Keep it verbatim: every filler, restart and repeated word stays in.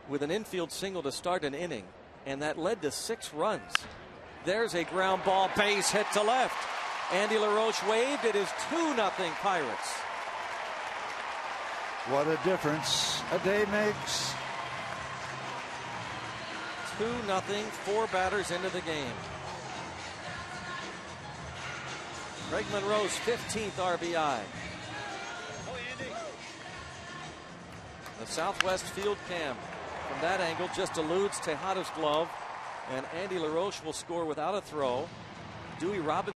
with an infield single to start an inning, and that led to six runs. There's a ground ball, base hit to left. Andy LaRoche waved. It is two nothing Pirates. What a difference a day makes. two nothing, four batters into the game. Greg Monroe's fifteenth R B I. The Southwest field cam from that angle just eludes Tejada's glove, and Andy LaRoche will score without a throw. Dewey Robinson